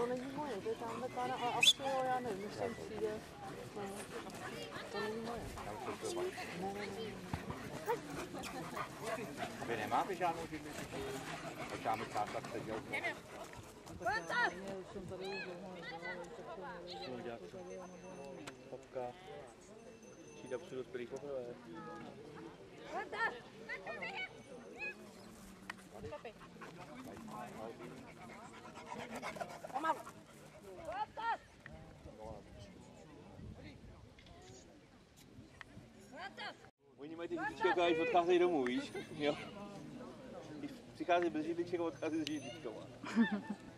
To není moje, to je tamhle pána, ale asi jo, já nevím, když sem přijde. Ne, to není moje. Ne. Vy nemáte žádnou židlici? Počáme část tak seděl. Ne, už jsem tady už dlouho nedělal, tak to nevím. Popka. Přijde psu dospělých poprvé. Oni mají ty židlička, když odcházejí domů, víš? Jo. Když přichází bez židliček a odchází s židličkama.